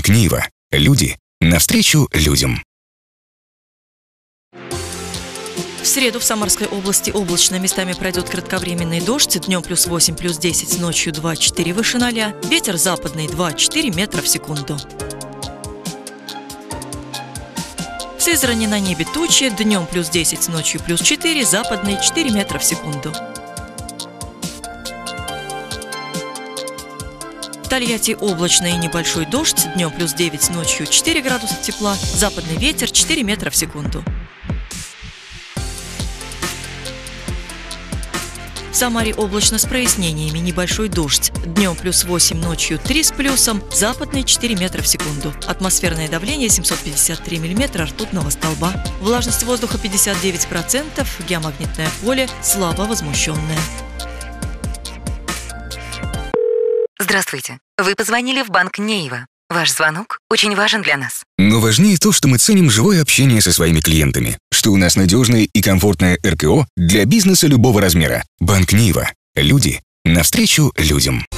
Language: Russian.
Банк Нива. Люди навстречу людям. В среду в Самарской области облачно, местами пройдет кратковременный дождь, днем +8, +10, ночью 2-4 выше 0, ветер западный 2-4 метра в секунду. В Сызрани на небе тучи, днем +10, ночью +4, западный 4 метра в секунду. В Тольятти облачно и небольшой дождь, днем +9, ночью 4 градуса тепла, западный ветер 4 метра в секунду. В Самаре облачно с прояснениями, небольшой дождь. Днем +8, ночью 3 с плюсом, западный 4 метра в секунду. Атмосферное давление 753 миллиметра ртутного столба. Влажность воздуха 59%, геомагнитное поле слабо возмущенное. Здравствуйте. Вы позвонили в банк Нива. Ваш звонок очень важен для нас. Но важнее то, что мы ценим живое общение со своими клиентами, что у нас надежное и комфортное РКО для бизнеса любого размера. Банк Нива. Люди навстречу людям.